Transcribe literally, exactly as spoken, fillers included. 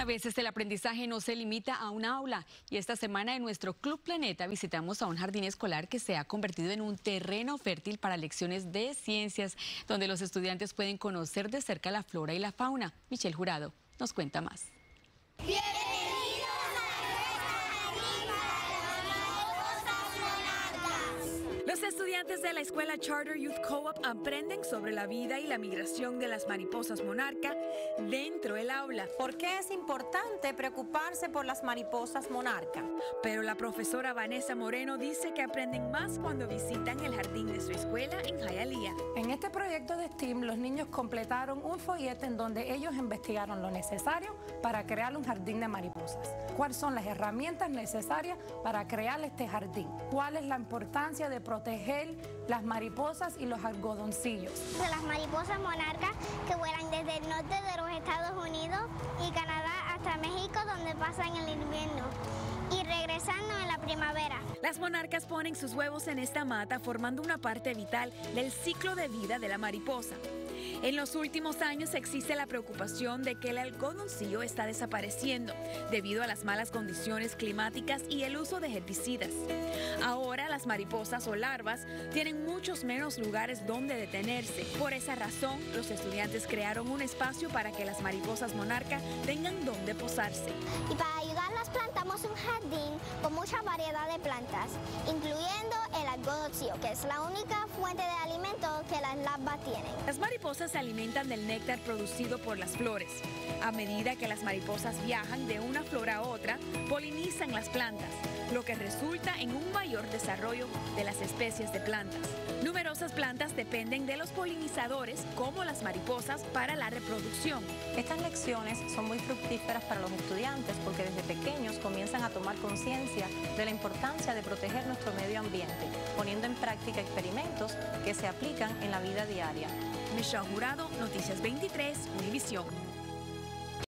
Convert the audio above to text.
A veces el aprendizaje no se limita a un aula y esta semana en nuestro Club Planeta visitamos a un jardín escolar que se ha convertido en un terreno fértil para lecciones de ciencias, donde los estudiantes pueden conocer de cerca la flora y la fauna. Michelle Jurado nos cuenta más. Los estudiantes de la escuela Charter Youth Co-op aprenden sobre la vida y la migración de las mariposas monarca dentro del aula. ¿Por qué es importante preocuparse por las mariposas monarca? Pero la profesora Vanessa Moreno dice que aprenden más cuando visitan el jardín de su escuela en Hialeah. En este proyecto de STEAM, los niños completaron un folleto en donde ellos investigaron lo necesario para crear un jardín de mariposas. ¿Cuáles son las herramientas necesarias para crear este jardín? ¿Cuál es la importancia de proteger las mariposas y los algodoncillos? De las mariposas monarcas que vuelan desde el norte de los Estados Unidos y Canadá hasta México, donde pasan el invierno y regresando en la primavera. Las monarcas ponen sus huevos en esta mata formando una parte vital del ciclo de vida de la mariposa. En los últimos años existe la preocupación de que el algodoncillo está desapareciendo debido a las malas condiciones climáticas y el uso de herbicidas. Ahora las mariposas o larvas tienen muchos menos lugares donde detenerse. Por esa razón, los estudiantes crearon un espacio para que las mariposas monarca tengan donde posarse. Y para ayudarlas plantamos un jardín con mucha variedad de plantas, incluyendo el algodoncillo, que es la única fuente de alimento que las larvas tienen. Las mariposas se alimentan del néctar producido por las flores. A medida que las mariposas viajan de una flor a otra, polinizan las plantas, lo que resulta en un mayor desarrollo de las especies de plantas. Numerosas plantas dependen de los polinizadores, como las mariposas, para la reproducción. Estas lecciones son muy fructíferas para los estudiantes porque desde pequeños comienzan a tomar conciencia de la importancia de proteger nuestro medio ambiente, poniendo en práctica experimentos que se aplican en la vida diaria. Michelle Jurado, Noticias veintitrés, Univisión.